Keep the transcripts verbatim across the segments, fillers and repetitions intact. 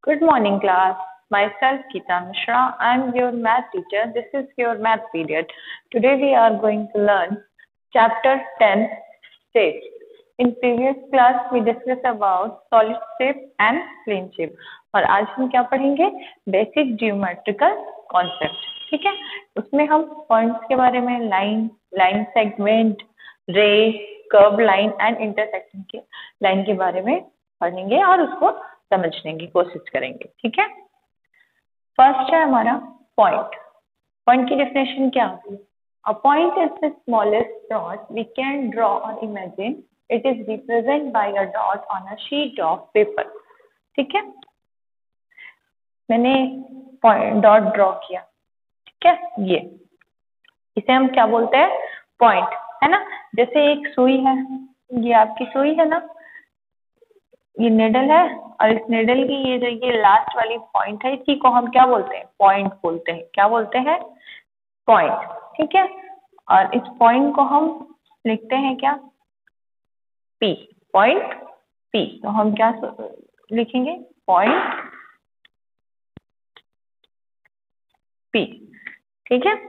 Good morning, class. Myself, Geeta Mishra. I'm your math teacher. This is your math period. Today we are going to learn chapter ten, shapes. In previous class, we discussed about solid shape and plane shape. और आज हम क्या पढ़ेंगे? Basic geometrical concept. ठीक है, उसमें हम points के बारे में, line, line segment, ray, curve line and intersection के लाइन के बारे में पढ़ेंगे और उसको समझने की कोशिश करेंगे. ठीक है, फर्स्ट है हमारा पॉइंट. पॉइंट की डेफिनेशन क्या होती है? A point is the smallest dot we can draw और imagine. It is represent by a dot on a sheet of paper. ठीक है, मैंने पॉइंट डॉट ड्रॉ किया. ठीक है, ये इसे हम क्या बोलते हैं? पॉइंट, है ना. जैसे एक सुई है, ये आपकी सुई है ना, ये नेडल है और इस नेडल की ये जो ये लास्ट वाली पॉइंट है, इसी को हम क्या बोलते हैं? पॉइंट बोलते हैं. क्या बोलते हैं? पॉइंट. ठीक है, और इस पॉइंट को हम लिखते हैं क्या? पी. Point P. तो हम क्या लिखेंगे? Point P. ठीक है,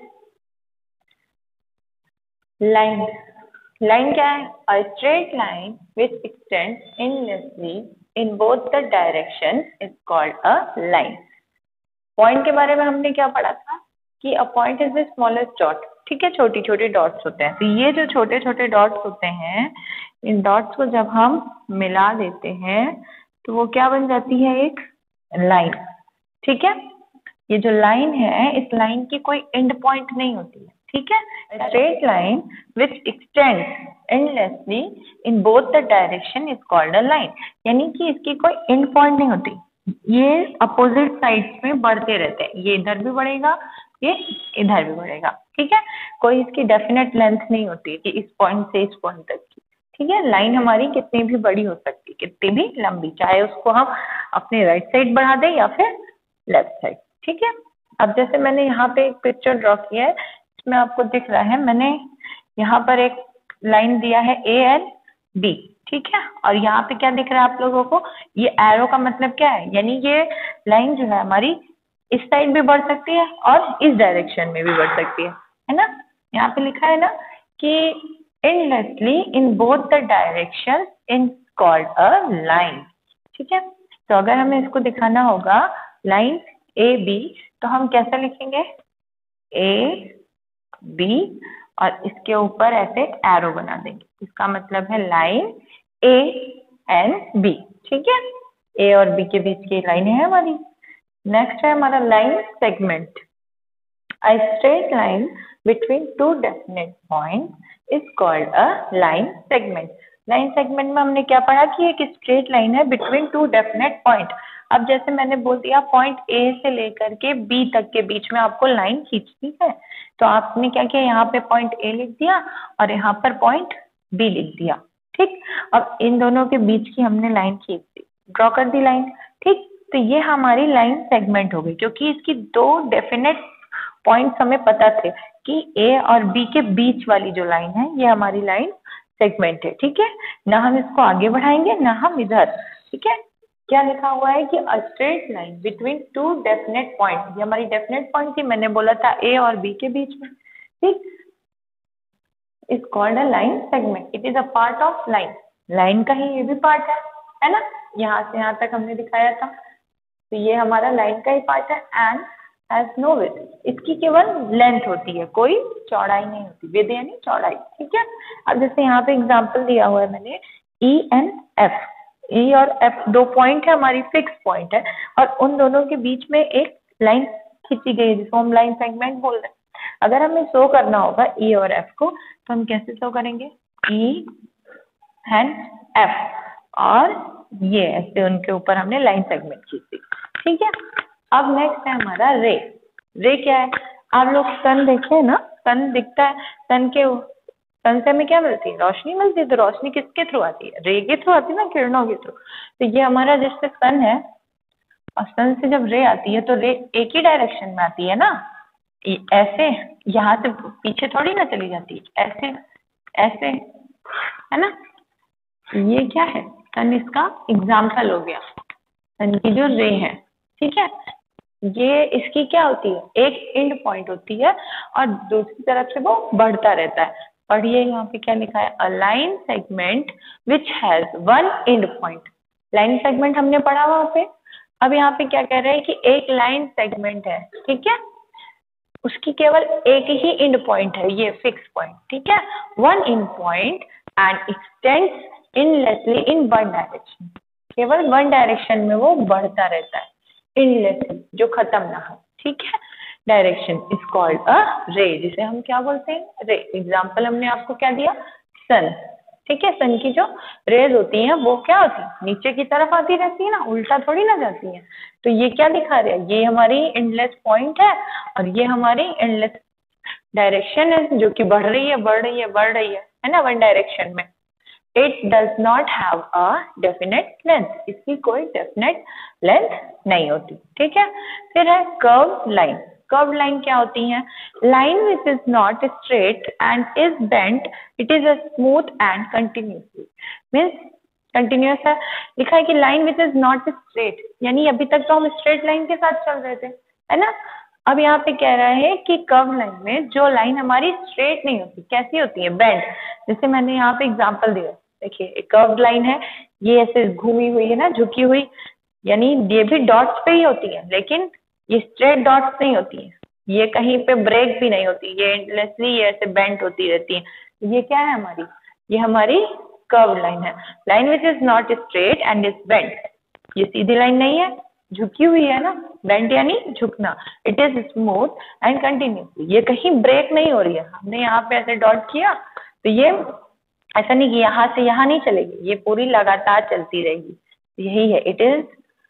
लाइन. लाइन क्या है? A straight line which extends endlessly in both the directions is called a line. Point के बारे में हमने क्या पढ़ा था कि a point is the smallest dot. ठीक है, छोटी छोटी डॉट्स होते हैं. तो ये जो छोटे छोटे डॉट्स होते हैं, इन डॉट्स को जब हम मिला देते हैं तो वो क्या बन जाती है? एक लाइन. ठीक है, ये जो लाइन है, इस लाइन की कोई एंड पॉइंट नहीं होती है. ठीक है, straight line which extends endlessly in both the direction is called a line. यानी कि इसकी कोई एंड पॉइंट नहीं होती. ये अपोजिट साइड्स में बढ़ते रहते हैं. ये इधर भी बढ़ेगा, ये इधर भी बढ़ेगा. ठीक है, कोई इसकी डेफिनेट लेंथ नहीं होती कि इस पॉइंट से इस पॉइंट तक की. ठीक है, लाइन हमारी कितनी भी बड़ी हो सकती है, कितनी भी लंबी, चाहे उसको हम अपने राइट साइड बढ़ा दें या फिर लेफ्ट साइड. ठीक है, अब जैसे मैंने यहाँ पे एक पिक्चर ड्रॉ किया है, इसमें आपको दिख रहा है, मैंने यहाँ पर एक लाइन दिया है ए एंड बी. ठीक है, और यहाँ पे क्या दिख रहा है आप लोगों को? ये एरो का मतलब क्या है? यानी ये लाइन जो है हमारी इस साइड भी बढ़ सकती है और इस डायरेक्शन में भी बढ़ सकती है, है ना. यहाँ पे लिखा है ना कि endlessly in both the directions is called a line. ठीक है, तो अगर हमें इसको दिखाना होगा लाइन ए बी, तो हम कैसे लिखेंगे? ए बी और इसके ऊपर ऐसे एरो बना देंगे. इसका मतलब है लाइन ए एंड बी. ठीक है, ए और बी के बीच की लाइन है हमारी. नेक्स्ट है हमारा line segment. A straight line between two definite point is called a line segment. Line segment में हमने क्या पढ़ा कि एक स्ट्रेट लाइन है बिटवीन टू डेफिनेट पॉइंट. अब जैसे मैंने बोल दिया पॉइंट ए से लेकर के बी तक के बीच में आपको लाइन खींचनी है, तो आपने क्या किया? यहाँ पे पॉइंट ए लिख दिया और यहाँ पर पॉइंट बी लिख दिया. ठीक, अब इन दोनों के बीच की हमने लाइन खींच दी, ड्रॉ कर दी लाइन. ठीक, तो ये हमारी लाइन सेगमेंट हो गई, क्योंकि इसकी दो डेफिनेट पॉइंट्स हमें पता थे कि ए और बी के बीच वाली जो लाइन है ये हमारी लाइन सेगमेंट है. ठीक है, ना हम इसको आगे बढ़ाएंगे ना हम इधर. ठीक है, क्या लिखा हुआ है कि a straight line between two definite point. ये हमारी डेफिनेट पॉइंट थी, मैंने बोला था ए और बी के बीच में. ठीक, is called a line segment. It is a part of line. Line का ही ये भी पार्ट है, है ना. यहाँ से यहाँ तक हमने दिखाया था, तो ये हमारा लाइन का ही पार्ट है. And has no width. इसकी केवल लेंथ होती है, कोई चौड़ाई नहीं होती. विड्थ यानी चौड़ाई. ठीक है, अब जैसे यहाँ पे एग्जाम्पल दिया हुआ है मैंने, ई एंड एफ. ई और एफ दो पॉइंट है, हमारी फिक्स पॉइंट है, और उन दोनों के बीच में एक लाइन खींची गई है जिसको हम लाइन सेगमेंट बोल रहे हैं. अगर हमें शो करना होगा ई और एफ को, तो हम कैसे शो करेंगे? ई एंड एफ, और ये ऐसे उनके ऊपर हमने लाइन सेगमेंट खींची. ठीक है, अब नेक्स्ट है हमारा रे. रे क्या है? आप लोग सन देखे ना, सन दिखता है, सन के सन से हमें क्या मिलती है? रोशनी मिलती है. तो रोशनी किसके थ्रू आती है? रे के थ्रू आती है ना, किरणों के थ्रू. तो ये हमारा जैसे सन है, और सन से जब रे आती है तो रे एक ही डायरेक्शन में आती है ना, ऐसे, यहाँ से पीछे थोड़ी ना चली जाती है, ऐसे ऐसे, है ना. ये क्या है? सन इसका एग्जाम्पल हो गया. सन की जो रे है, ठीक है, ये इसकी क्या होती है, एक एंड पॉइंट होती है और दूसरी तरफ से वो बढ़ता रहता है। पढ़िए यहाँ पे क्या लिखा है, a line segment which has one end point. Line segment हमने पढ़ा वहां पे। अब यहाँ पे क्या कह रहे हैं कि एक लाइन सेगमेंट है, ठीक है, उसकी केवल एक ही एंड पॉइंट है, ये फिक्स पॉइंट, ठीक है, one end point and extends endlessly in one direction. केवल वन डायरेक्शन में वो बढ़ता रहता है, इनलेसली, जो खत्म ना हो, ठीक है। डायरेक्शन इज कॉल्ड अ रे, जिसे हम क्या बोलते हैं, रे। एग्जाम्पल हमने आपको क्या दिया, सन, ठीक है। सन की जो रेज होती हैं वो क्या होती है, नीचे की तरफ आती रहती है ना, उल्टा थोड़ी ना जाती है। तो ये क्या दिखा रहे हैं, ये हमारी एंडलेस पॉइंट है और ये हमारी एंडलेस डायरेक्शन है, जो कि बढ़ रही है बढ़ रही है बढ़ रही है है ना, वन डायरेक्शन में। It does not have a definite length, इसकी कोई डेफिनेट लेंथ नहीं होती, ठीक है। फिर है कर्व लाइन। कर्व लाइन क्या होती है, line which is not straight and is bent, it is a smooth and continuous. Means continuous है, लिखा है कि line which is not straight, यानी अभी तक तो हम स्ट्रेट लाइन के साथ चल रहे थे, है ना। अब यहाँ पे कह रहा है कि कर्व लाइन में जो लाइन हमारी स्ट्रेट नहीं होती, कैसी होती है, बेंड। जैसे मैंने यहाँ पे एग्जांपल दिया, देखिए एक कर्व लाइन है, ये ऐसे घूमी हुई है ना, झुकी हुई, यानी ये भी डॉट्स पे ही होती है, लेकिन ये स्ट्रेट डॉट्स नहीं होती है, ये कहीं पे ब्रेक भी नहीं होती, ये एंडलेसली ये ऐसे बेंट होती रहती है। ये क्या है हमारी, ये हमारी कर्व लाइन है। Line which is not straight and is bent, ये सीधी लाइन नहीं है, झुकी हुई है ना, बेंट यानी झुकना। It is smooth and continuous, ये कहीं ब्रेक नहीं हो रही है। हमने यहाँ पे ऐसे डॉट किया तो ये ऐसा नहीं कि यहाँ से यहाँ नहीं चलेगी, ये पूरी लगातार चलती रहेगी, यही है, it is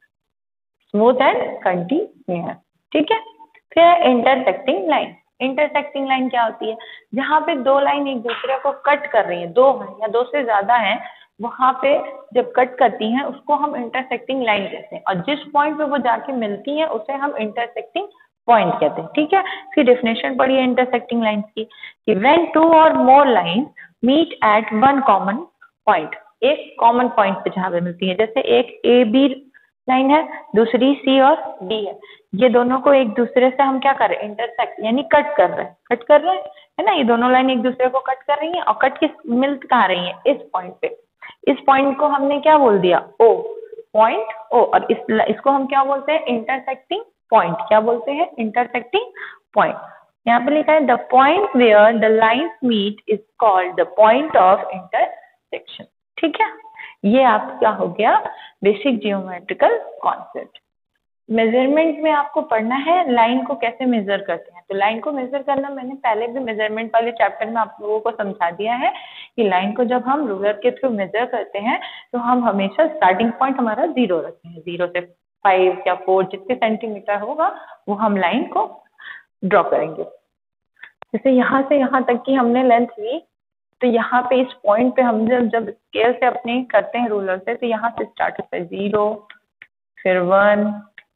smooth and continuous, ठीक है। फिर इंटरसेक्टिंग लाइन। इंटरसेक्टिंग लाइन क्या होती है, जहाँ पे दो लाइन एक दूसरे को कट कर रही है, दो हैं या दो से ज्यादा हैं, वहां पे जब कट करती हैं उसको हम इंटरसेक्टिंग लाइन कहते हैं, और जिस पॉइंट पे वो जाके मिलती है उसे हम इंटरसेक्टिंग पॉइंट कहते हैं, ठीक है। फिर डेफिनेशन पढ़िए इंटरसेक्टिंग लाइंस की, कि व्हेन टू और more lines meet at one common point, एक कॉमन पॉइंट पे जहाँ पे मिलती है, जैसे एक ए बी लाइन है, दूसरी सी और डी है, ये दोनों को एक दूसरे से हम क्या कर रहे हैं, इंटरसेक्ट यानी कट कर रहे हैं, कट कर रहे हैं, है ना, ये दोनों लाइन एक दूसरे को कट कर रही हैं, और कट किस मिल कहाँ रही है, इस पॉइंट पे। इस पॉइंट को हमने क्या बोल दिया, ओ, पॉइंट ओ, और इस इसको हम क्या बोलते हैं, इंटरसेक्टिंग पॉइंट। क्या बोलते हैं, इंटरसेक्टिंग पॉइंट। यहाँ पे लिखा है the point where the lines meet is called the point of intersection, ठीक है। ये आपका हो गया बेसिक जियोमेट्रिकल कॉन्सेप्ट। मेजरमेंट में आपको पढ़ना है लाइन को कैसे मेजर करते हैं। तो लाइन को मेजर करना मैंने पहले भी मेजरमेंट वाले चैप्टर में आप लोगों को समझा दिया है कि लाइन को जब हम रूलर के थ्रू मेजर करते हैं तो हम हमेशा स्टार्टिंग पॉइंट हमारा जीरो रखते हैं, जीरो से फाइव या फोर जितने सेंटीमीटर होगा वो हम लाइन को ड्रॉ करेंगे। जैसे यहाँ से यहाँ तक की हमने लेंथ ली, तो यहाँ पे इस पॉइंट पे हम जब जब स्केल से अपने करते हैं रूलर से, तो यहाँ से स्टार्ट होता है जीरो, फिर वन,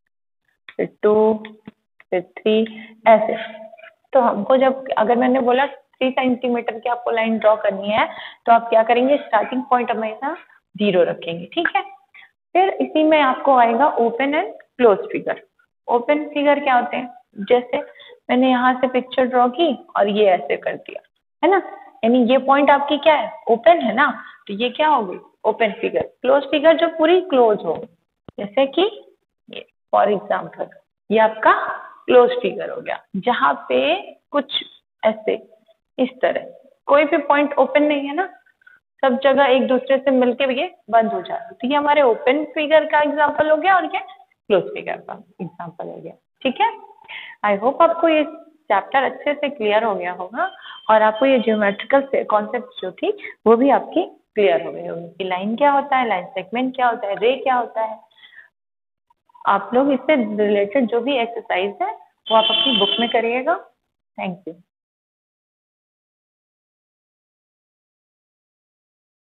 फिर टू, फिर थ्री, ऐसे। तो हमको जब अगर मैंने बोला थ्री सेंटीमीटर की आपको लाइन ड्रॉ करनी है तो आप क्या करेंगे, स्टार्टिंग पॉइंट हमेशा जीरो रखेंगे, ठीक है। फिर इसी में आपको आएगा open and close figure. Open figure क्या होते हैं, जैसे मैंने यहाँ से पिक्चर ड्रॉ की और ये ऐसे कर दिया, है ना, यानी ये पॉइंट आपकी क्या है, ओपन है ना, तो ये क्या हो गई ओपन फिगर। क्लोज फिगर जो पूरी क्लोज हो, जैसे कि ये फॉर एग्जाम्पल ये आपका क्लोज फिगर हो गया, जहाँ पे कुछ ऐसे इस तरह कोई भी पॉइंट ओपन नहीं है ना, सब जगह एक दूसरे से मिलके ये बंद हो जाए, तो ये हमारे ओपन फिगर का एग्जाम्पल हो गया और ये क्लोज फिगर का एग्जाम्पल हो गया, ठीक है। आई होप आपको ये चैप्टर अच्छे से क्लियर हो गया होगा और आपको ये जियोमेट्रिकल कॉन्सेप्ट जो थी वो भी आपकी क्लियर हो गई होगी कि लाइन क्या होता है, लाइन सेगमेंट क्या होता है, रे क्या होता है। आप लोग इससे रिलेटेड जो भी एक्सरसाइज है वो आप अपनी बुक में करिएगा। Thank you.